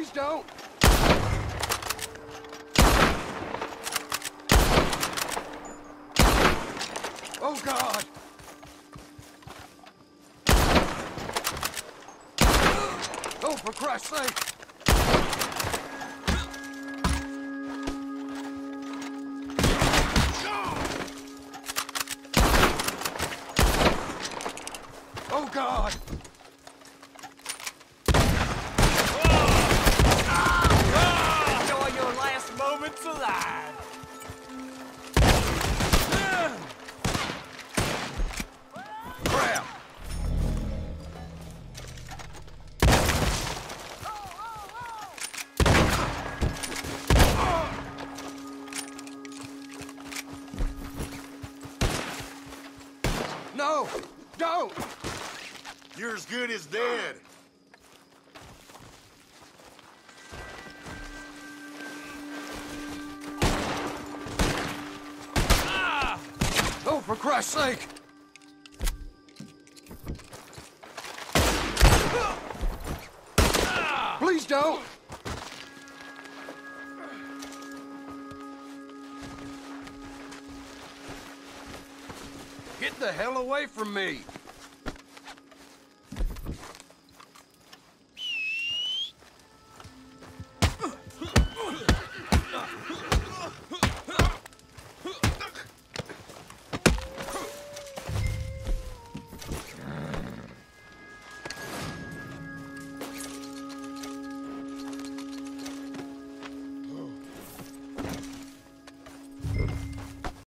Please don't! Oh, God! Oh, for Christ's sake! Oh, God! Enjoy your last moments alive! Crap! No! Don't! You're as good as dead. Oh, for Christ's sake! Please don't! Get the hell away from me!